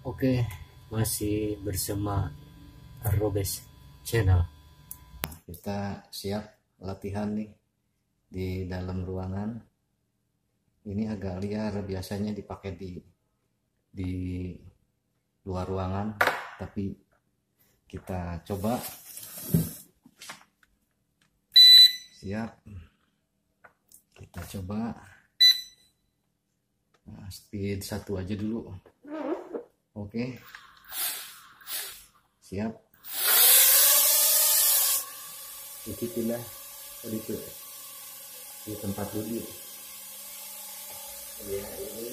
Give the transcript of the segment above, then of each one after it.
Oke, masih bersama Robes Channel. Kita siap latihan nih di dalam ruangan. Ini agak liar, biasanya dipakai di luar ruangan, tapi kita coba. Siap, kita coba. Nah, speed 1 aja dulu. Oke, siap. Ikutilah itu di tempat duduk. Ya, ini.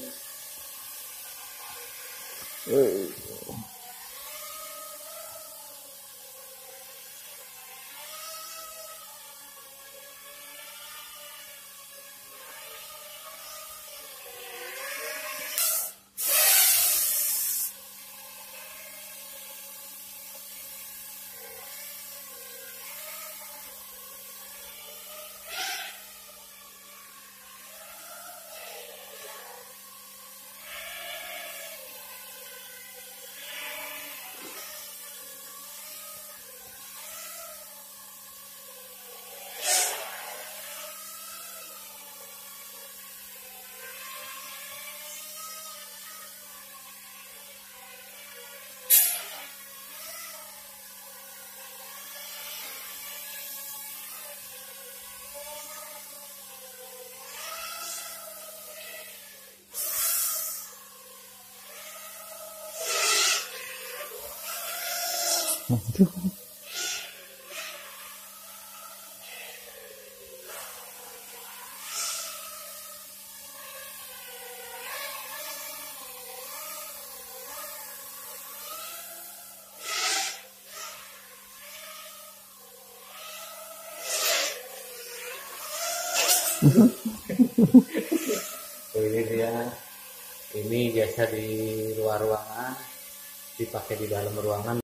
Ini dia, ini biasa di luar ruangan, dipakai di dalam ruangan.